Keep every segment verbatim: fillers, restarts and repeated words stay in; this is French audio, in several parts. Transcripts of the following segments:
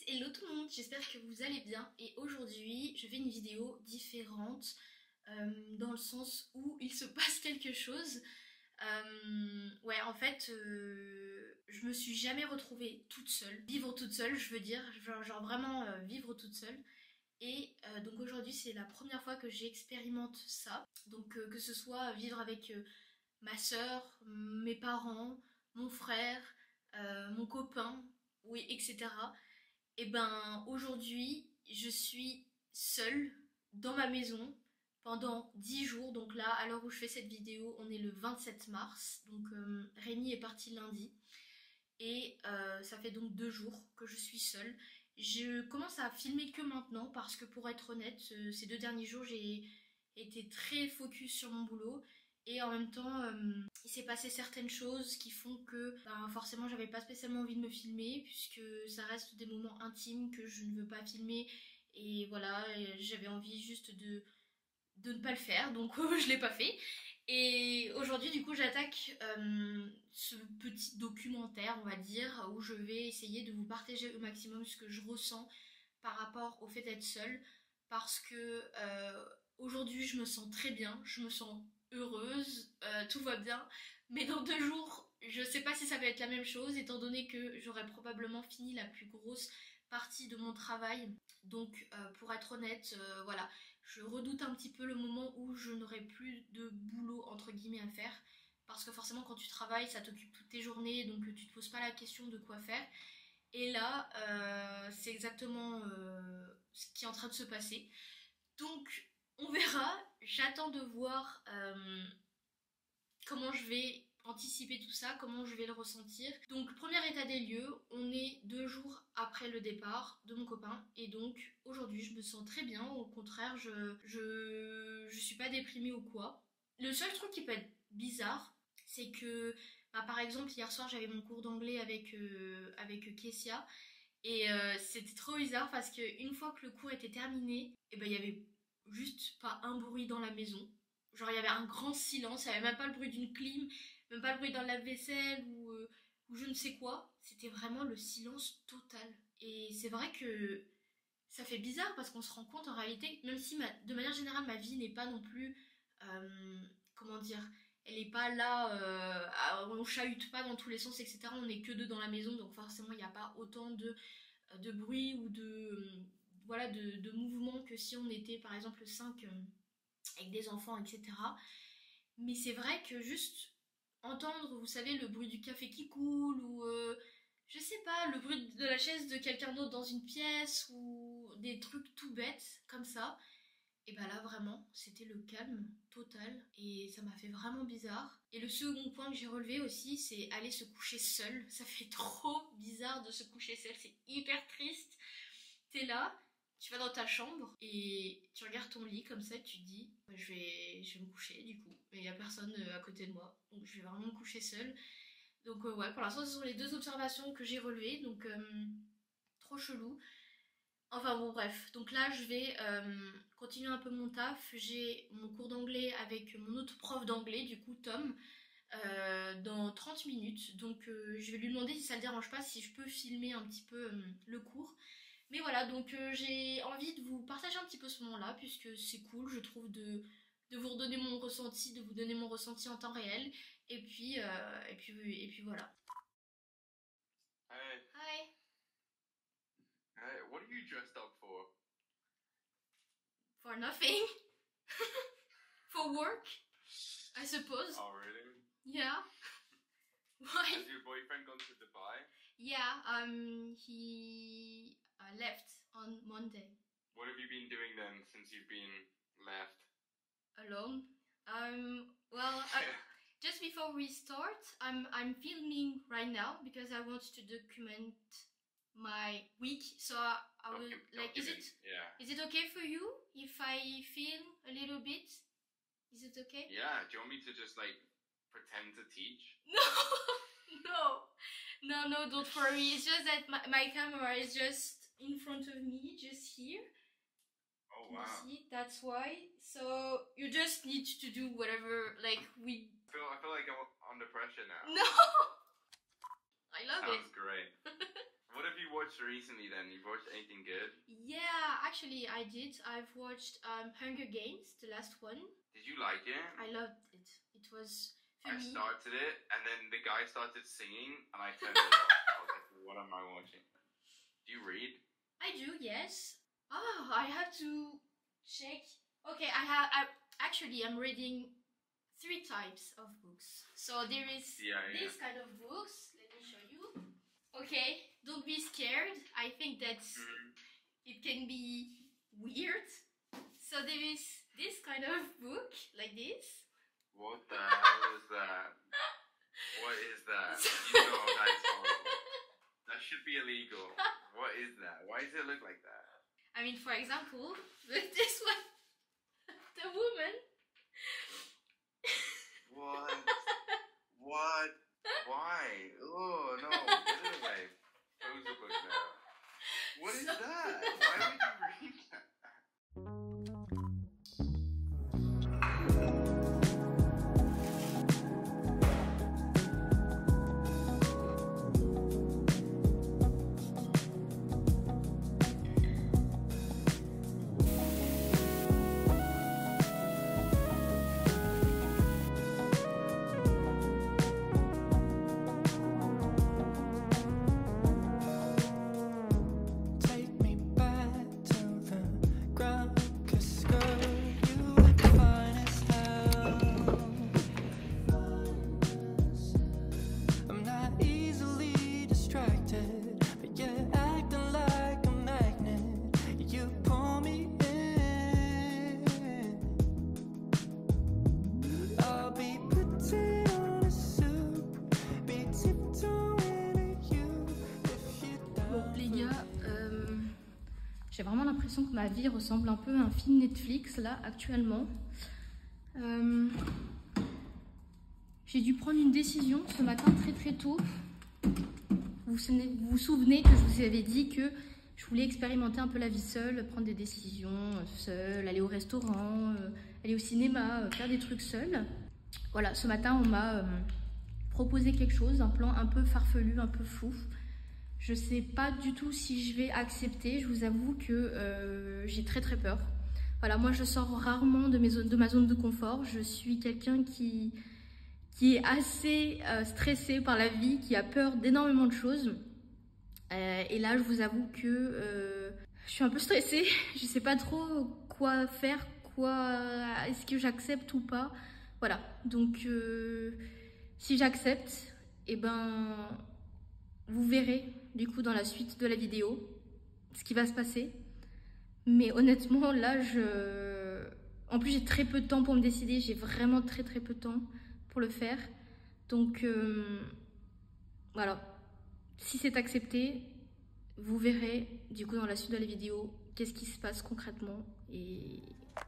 hello tout le monde, j'espère que vous allez bien et aujourd'hui je fais une vidéo différente euh, dans le sens où il se passe quelque chose. Euh, ouais en fait euh, je me suis jamais retrouvée toute seule, vivre toute seule je veux dire, genre, genre vraiment euh, vivre toute seule. Et euh, donc aujourd'hui c'est la première fois que j'expérimente ça, donc euh, que ce soit vivre avec euh, ma soeur, mes parents, mon frère, euh, mon copain, oui, et cetera. Et ben aujourd'hui, je suis seule dans ma maison pendant dix jours. Donc là, à l'heure où je fais cette vidéo, on est le vingt-sept mars. Donc euh, Rémi est parti lundi. Et euh, ça fait donc deux jours que je suis seule. Je commence à filmer que maintenant parce que pour être honnête, euh, ces deux derniers jours, j'ai été très focus sur mon boulot. Et en même temps, euh, il s'est passé certaines choses qui font que ben, forcément j'avais pas spécialement envie de me filmer puisque ça reste des moments intimes que je ne veux pas filmer. Et voilà, j'avais envie juste de, de ne pas le faire, donc je l'ai pas fait. Et aujourd'hui du coup j'attaque euh, ce petit documentaire on va dire où je vais essayer de vous partager au maximum ce que je ressens par rapport au fait d'être seule parce que euh, aujourd'hui je me sens très bien, je me sens heureuse, euh, tout va bien, mais dans deux jours je sais pas si ça va être la même chose étant donné que j'aurai probablement fini la plus grosse partie de mon travail. Donc euh, pour être honnête, euh, voilà, je redoute un petit peu le moment où je n'aurai plus de boulot entre guillemets à faire. Parce que forcément quand tu travailles, ça t'occupe toutes tes journées, donc tu te poses pas la question de quoi faire. Et là, euh, c'est exactement euh, ce qui est en train de se passer. Donc on verra, j'attends de voir euh, comment je vais anticiper tout ça, comment je vais le ressentir. Donc premier état des lieux, on est deux jours après le départ de mon copain et donc aujourd'hui je me sens très bien, au contraire je, je, je suis pas déprimée ou quoi. Le seul truc qui peut être bizarre, c'est que bah, par exemple hier soir j'avais mon cours d'anglais avec, euh, avec Kessia et euh, c'était trop bizarre parce qu'une fois que le cours était terminé, et ben il y avait juste pas un bruit dans la maison. Genre il y avait un grand silence, il n'y avait même pas le bruit d'une clim, même pas le bruit dans le lave-vaisselle ou, euh, ou je ne sais quoi. C'était vraiment le silence total. Et c'est vrai que ça fait bizarre parce qu'on se rend compte en réalité, même si ma, de manière générale ma vie n'est pas non plus, euh, comment dire, elle n'est pas là, euh, à, on chahute pas dans tous les sens, et cetera. On n'est que deux dans la maison, donc forcément il n'y a pas autant de, de bruit ou de, voilà, de, de mouvement que si on était par exemple cinq euh, avec des enfants, et cetera. Mais c'est vrai que juste entendre, vous savez, le bruit du café qui coule ou euh, je sais pas, le bruit de la chaise de quelqu'un d'autre dans une pièce ou des trucs tout bêtes comme ça, et bah là vraiment c'était le calme total et ça m'a fait vraiment bizarre. Et le second point que j'ai relevé aussi, c'est aller se coucher seul. Ça fait trop bizarre de se coucher seul, c'est hyper triste. T'es là, tu vas dans ta chambre et tu regardes ton lit comme ça et tu te dis je vais, je vais me coucher du coup. Mais il n'y a personne à côté de moi, donc je vais vraiment me coucher seule. Donc euh, ouais, pour l'instant ce sont les deux observations que j'ai relevées, donc euh, trop chelou. Enfin bon bref, donc là je vais euh, continuer un peu mon taf. J'ai mon cours d'anglais avec mon autre prof d'anglais, du coup Tom, euh, dans trente minutes. Donc euh, je vais lui demander si ça ne le dérange pas, si je peux filmer un petit peu euh, le cours. Mais voilà, donc euh, j'ai envie de vous partager un petit peu ce moment-là, puisque c'est cool, je trouve, de, de vous redonner mon ressenti, de vous donner mon ressenti en temps réel. Et puis, euh, et puis, et puis voilà. Hey. Hi. Hey, what are you dressed up for? For nothing. For work, I suppose. Oh, really? Yeah. Why? Has your boyfriend gone to Dubai? Yeah, um, he uh, left on Monday. What have you been doing then since you've been left? Alone. Um, well, I, just before we start, I'm I'm filming right now because I want to document my week. So I, I will Docu- like. Is it document, yeah. is it okay for you if I film a little bit? Is it okay? Yeah. Do you want me to just like pretend to teach? No, no, no, no. Don't worry. It's just that my, my camera is just in front of me, just here. Oh, Can wow. you see? That's why. So you just need to do whatever, like we. I feel, I feel like I'm under pressure now. No, I love Sounds it. great. What have you watched recently then? You've watched anything good? Yeah, actually I did. I've watched um, Hunger Games, the last one. Did you like it? I loved it. It was, for I me... started it, and then the guy started singing, and I turned it off. I was like, what am I watching? Do you read? I do, yes. Oh, I have to check. Okay, I have... I, actually, I'm reading three types of books. So there is Yeah, yeah. this kind of books. Let me show you. Okay, don't be scared. I think that Mm. it can be weird. So there is this kind of book, like this. What the hell is that? What is that? You know that's horrible. That should be illegal. What is that? Why does it look like that? I mean, for example, with this one, the woman. What? What? Why? Oh no, get it away. Close the book now. What is So- that? Why would you read that? Take me back to the ground, 'cause girl, you look fine as hell. I'm not easily distracted, but you're acting like a magnet. You pull me in. I'll be putting on a suit, be tiptoeing at you if you Bon, don't. les gars, euh, j'ai vraiment l'impression que ma vie ressemble un peu à un film Netflix là actuellement. Euh, j'ai dû prendre une décision ce matin très très tôt. Vous vous souvenez, vous vous souvenez que je vous avais dit que je voulais expérimenter un peu la vie seule, prendre des décisions euh, seule, aller au restaurant, euh, aller au cinéma, euh, faire des trucs seule. Voilà, ce matin on m'a euh, proposé quelque chose, un plan un peu farfelu, un peu fou. Je sais pas du tout si je vais accepter. Je vous avoue que euh, j'ai très très peur. Voilà, moi je sors rarement de, mes zones, de ma zone de confort. Je suis quelqu'un qui, qui est assez euh, stressé par la vie, qui a peur d'énormément de choses. Euh, et là, je vous avoue que euh, je suis un peu stressée. Je sais pas trop quoi faire, quoi. Est-ce que j'accepte ou pas? Voilà. Donc, euh, si j'accepte, eh ben, vous verrez du coup dans la suite de la vidéo ce qui va se passer. Mais honnêtement, là, je... En plus, j'ai très peu de temps pour me décider. J'ai vraiment très très peu de temps pour le faire. Donc, euh, voilà. Si c'est accepté, vous verrez du coup dans la suite de la vidéo qu'est-ce qui se passe concrètement. Et...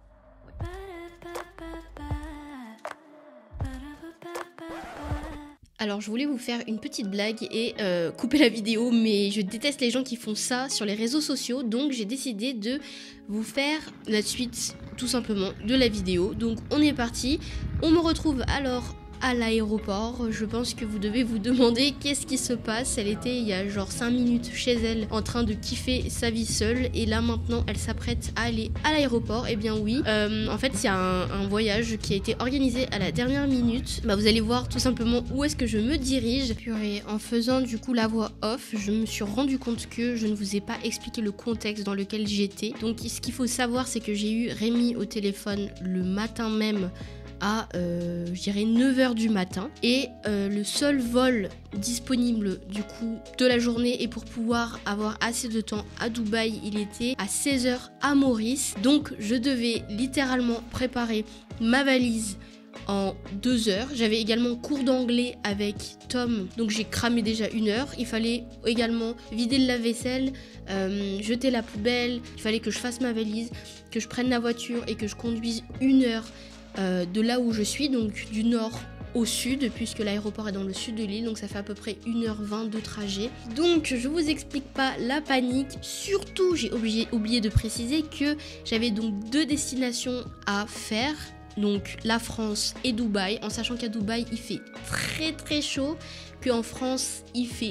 Alors je voulais vous faire une petite blague et euh, couper la vidéo, mais je déteste les gens qui font ça sur les réseaux sociaux, donc j'ai décidé de vous faire la suite tout simplement de la vidéo. Donc on est parti, on me retrouve alors à l'aéroport. Je pense que vous devez vous demander qu'est-ce qui se passe. Elle était il y a genre cinq minutes chez elle en train de kiffer sa vie seule, et là maintenant elle s'apprête à aller à l'aéroport. Et eh bien oui, euh, en fait c'est un, un voyage qui a été organisé à la dernière minute. Bah, vous allez voir tout simplement où est-ce que je me dirige. Purée, en faisant du coup la voix off, je me suis rendu compte que je ne vous ai pas expliqué le contexte dans lequel j'étais. Donc ce qu'il faut savoir, c'est que j'ai eu Rémi au téléphone le matin même à euh, je dirais neuf heures du matin, et euh, le seul vol disponible du coup de la journée et pour pouvoir avoir assez de temps à Dubaï, il était à seize heures à Maurice. Donc je devais littéralement préparer ma valise en deux heures. J'avais également cours d'anglais avec Tom, donc j'ai cramé déjà une heure. Il fallait également vider le lave-vaisselle, euh, jeter la poubelle, il fallait que je fasse ma valise, que je prenne la voiture et que je conduise une heure Euh, de là où je suis, donc du nord au sud, puisque l'aéroport est dans le sud de l'île, donc ça fait à peu près une heure vingt de trajet. Donc je vous explique pas la panique. Surtout, j'ai oublié, oublié de préciser que j'avais donc deux destinations à faire, donc la France et Dubaï, en sachant qu'à Dubaï il fait très très chaud, qu'en France il fait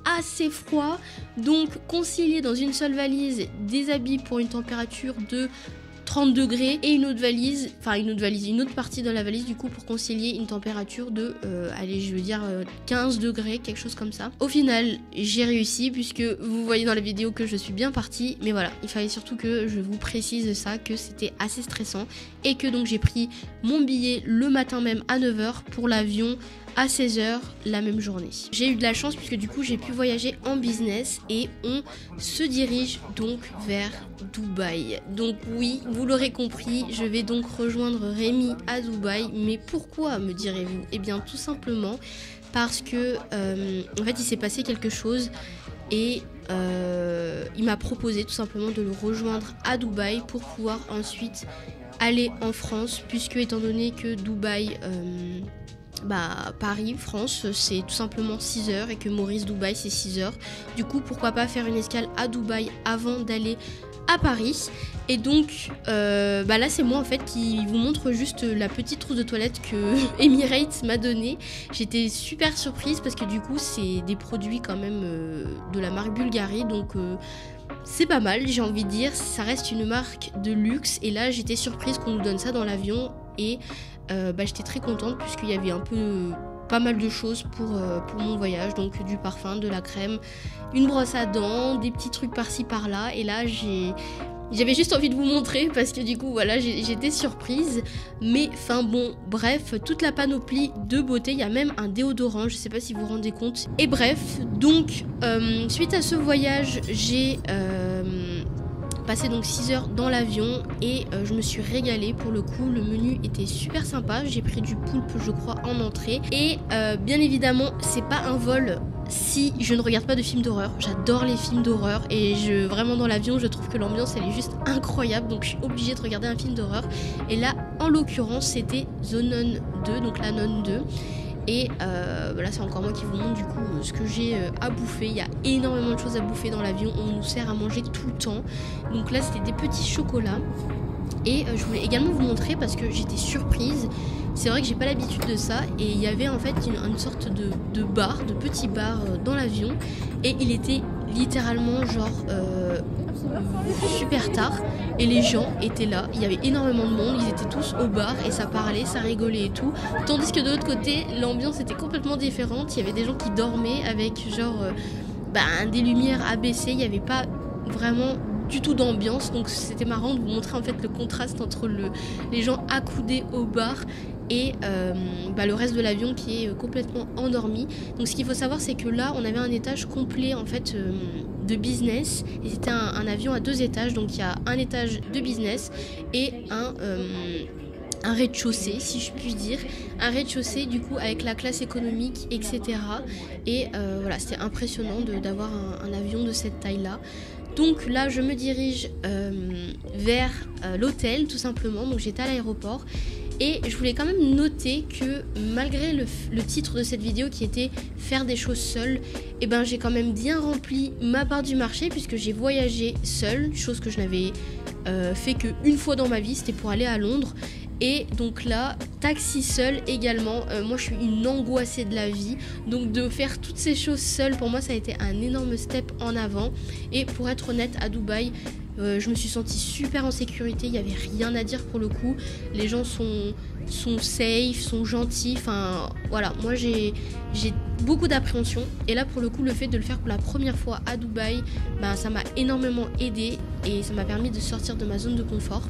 assez froid, donc concilier dans une seule valise des habits pour une température de trente degrés et une autre valise, enfin une autre valise, une autre partie de la valise du coup pour concilier une température de, euh, allez je veux dire euh, quinze degrés, quelque chose comme ça. Au final j'ai réussi puisque vous voyez dans la vidéo que je suis bien partie, mais voilà, il fallait surtout que je vous précise ça, que c'était assez stressant et que donc j'ai pris mon billet le matin même à neuf heures pour l'avion à seize heures la même journée. J'ai eu de la chance puisque du coup j'ai pu voyager en business et on se dirige donc vers Dubaï. Donc oui, vous l'aurez compris, je vais donc rejoindre Rémi à Dubaï. Mais pourquoi, me direz-vous? Eh bien tout simplement parce que euh, en fait il s'est passé quelque chose et euh, il m'a proposé tout simplement de le rejoindre à Dubaï pour pouvoir ensuite aller en France, puisque étant donné que Dubaï euh, bah, Paris, France, c'est tout simplement six heures et que Maurice, Dubaï, c'est six heures. Du coup, pourquoi pas faire une escale à Dubaï avant d'aller à Paris. Et donc, euh, bah là, c'est moi en fait qui vous montre juste la petite trousse de toilette que Emirates m'a donnée. J'étais super surprise parce que du coup, c'est des produits quand même euh, de la marque Bulgari. Donc... Euh, c'est pas mal, j'ai envie de dire, ça reste une marque de luxe et là j'étais surprise qu'on nous donne ça dans l'avion et euh, bah, j'étais très contente puisqu'il y avait un peu euh, pas mal de choses pour, euh, pour mon voyage, donc du parfum, de la crème, une brosse à dents, des petits trucs par-ci par-là et là j'ai... J'avais juste envie de vous montrer parce que du coup voilà j'étais surprise. Mais enfin bon bref, toute la panoplie de beauté, il y a même un déodorant, je sais pas si vous vous rendez compte. Et bref, donc euh, suite à ce voyage j'ai euh, passé donc six heures dans l'avion et euh, je me suis régalée pour le coup. Le menu était super sympa, j'ai pris du poulpe je crois en entrée. Et euh, bien évidemment c'est pas un vol si je ne regarde pas de films d'horreur. J'adore les films d'horreur et je, vraiment dans l'avion je trouve que l'ambiance elle est juste incroyable, donc je suis obligée de regarder un film d'horreur. Et là en l'occurrence c'était The Nun deux, donc la Nonne deux. Et euh, là c'est encore moi qui vous montre du coup ce que j'ai euh, à bouffer. Il y a énormément de choses à bouffer dans l'avion, on nous sert à manger tout le temps. Donc là c'était des petits chocolats. Et euh, je voulais également vous montrer parce que j'étais surprise. C'est vrai que j'ai pas l'habitude de ça. Et il y avait en fait une, une sorte de, de bar, de petit bar euh, dans l'avion. Et il était littéralement genre euh, super tard. Et les gens étaient là. Il y avait énormément de monde. Ils étaient tous au bar et ça parlait, ça rigolait et tout. Tandis que de l'autre côté, l'ambiance était complètement différente. Il y avait des gens qui dormaient avec genre euh, bah, des lumières abaissées. Il n'y avait pas vraiment du tout d'ambiance, donc c'était marrant de vous montrer en fait le contraste entre le, les gens accoudés au bar et euh, bah, le reste de l'avion qui est complètement endormi. Donc ce qu'il faut savoir c'est que là on avait un étage complet en fait euh, de business et c'était un, un avion à deux étages, donc il y a un étage de business et un euh, un rez-de-chaussée si je puis dire, un rez-de-chaussée du coup avec la classe économique etc. Et euh, voilà, c'était impressionnant d'avoir un, un avion de cette taille là. Donc là je me dirige euh, vers euh, l'hôtel tout simplement, donc j'étais à l'aéroport. Et je voulais quand même noter que malgré le, le titre de cette vidéo qui était faire des choses seule, et ben j'ai quand même bien rempli ma part du marché puisque j'ai voyagé seule, chose que je n'avais euh, fait qu'une fois dans ma vie, c'était pour aller à Londres. Et donc là, taxi seul également, euh, moi je suis une angoissée de la vie, donc de faire toutes ces choses seule, pour moi ça a été un énorme step en avant. Et pour être honnête, à Dubaï, euh, je me suis sentie super en sécurité, il n'y avait rien à dire pour le coup. Les gens sont, sont safe, sont gentils, enfin voilà, moi j'ai beaucoup d'appréhension. Et là pour le coup, le fait de le faire pour la première fois à Dubaï, ben, ça m'a énormément aidé et ça m'a permis de sortir de ma zone de confort.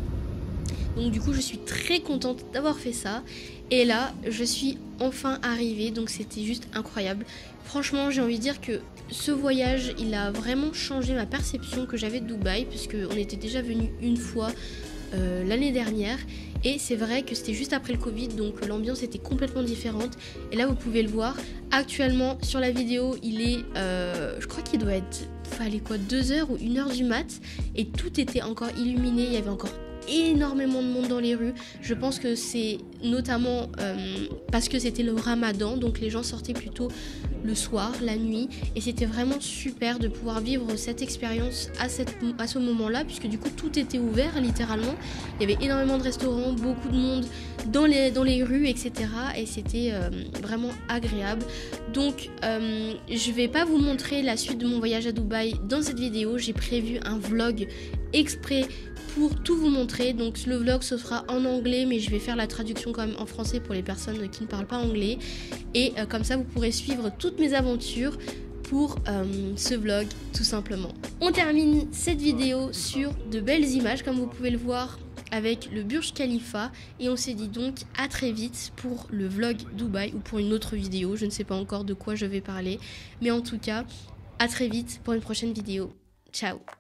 Donc du coup je suis très contente d'avoir fait ça. Et là je suis enfin arrivée, donc c'était juste incroyable. Franchement j'ai envie de dire que ce voyage il a vraiment changé ma perception que j'avais de Dubaï, puisque on était déjà venu une fois euh, l'année dernière. Et c'est vrai que c'était juste après le Covid, donc l'ambiance était complètement différente. Et là vous pouvez le voir, actuellement sur la vidéo il est, euh, je crois qu'il doit être, fallait quoi, deux heures ou une heure du mat. Et tout était encore illuminé, il y avait encore énormément de monde dans les rues. Je pense que c'est notamment euh, parce que c'était le ramadan, donc les gens sortaient plutôt le soir, la nuit, et c'était vraiment super de pouvoir vivre cette expérience à, cette, à ce moment-là, puisque du coup tout était ouvert littéralement. Il y avait énormément de restaurants, beaucoup de monde dans les, dans les rues, et cetera. Et c'était euh, vraiment agréable. Donc euh, je vais pas vous montrer la suite de mon voyage à Dubaï dans cette vidéo. J'ai prévu un vlog exprès pour tout vous montrer. Donc le vlog ce sera en anglais, mais je vais faire la traduction quand même en français pour les personnes qui ne parlent pas anglais. Et euh, comme ça vous pourrez suivre toutes mes aventures pour euh, ce vlog tout simplement. On termine cette vidéo sur de belles images comme vous pouvez le voir avec le Burj Khalifa, et on s'est dit donc à très vite pour le vlog Dubaï ou pour une autre vidéo. Je ne sais pas encore de quoi je vais parler, mais en tout cas à très vite pour une prochaine vidéo. Ciao.